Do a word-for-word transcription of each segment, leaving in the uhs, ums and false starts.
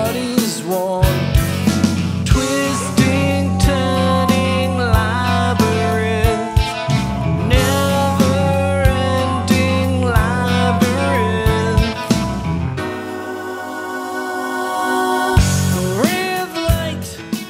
body's worn. Twisting, turning labyrinth, never-ending labyrinth. A ray of light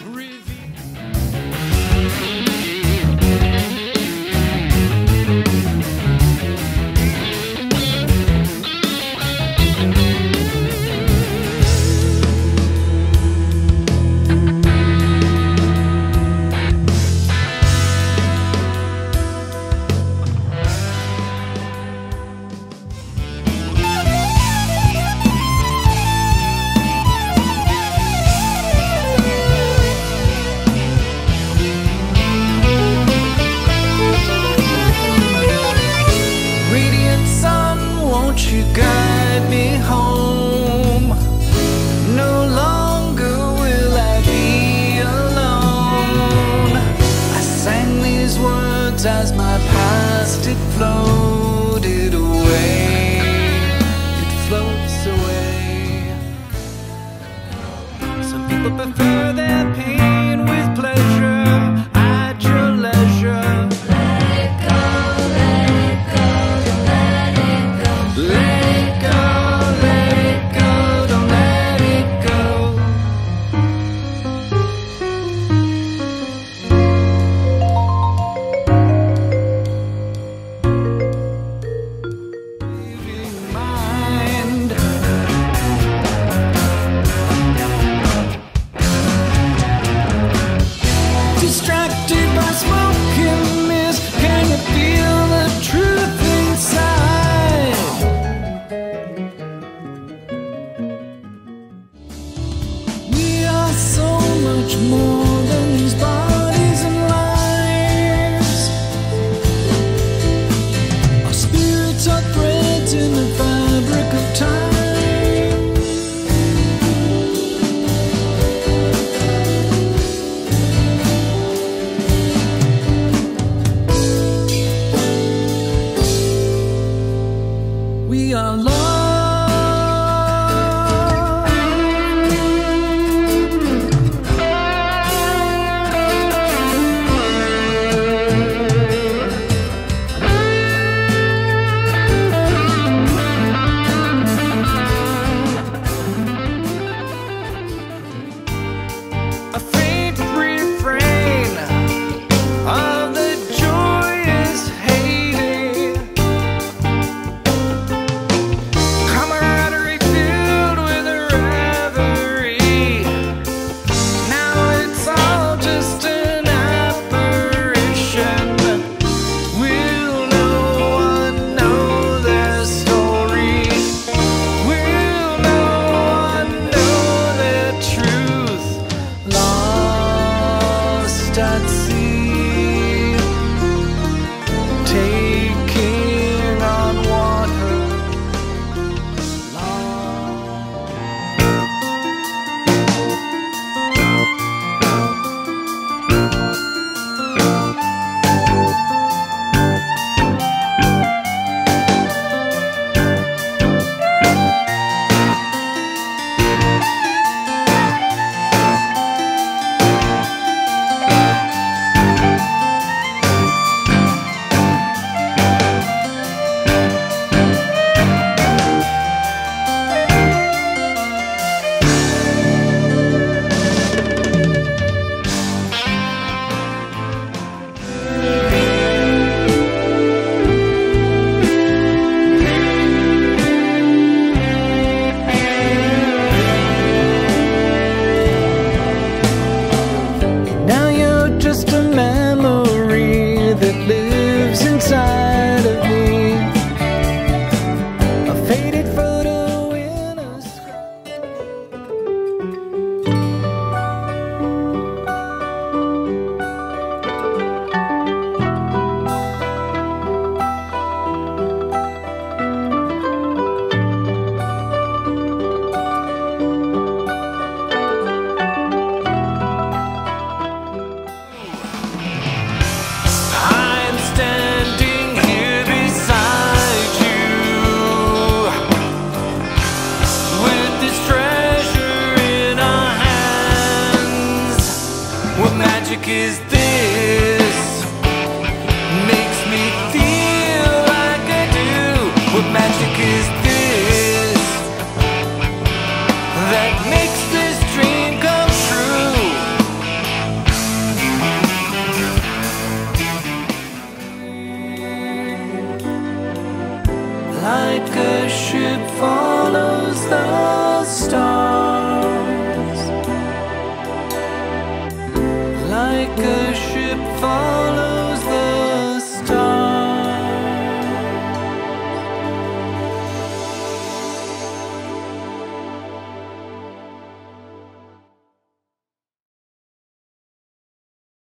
you guide me home. No longer will I be alone. I sang these words as my past it floated away. It floats away. Some people prefer their pain with pleasure at your leisure. Distracted by smoke and mist, can you feel the truth inside? We are so much more than these bodies and lives. Our spirits are threads in the fabric of time. We are lost. magic is this? Makes me feel like I do. What magic is this that makes this dream come true? Like a ship follows the stars, like a ship follows the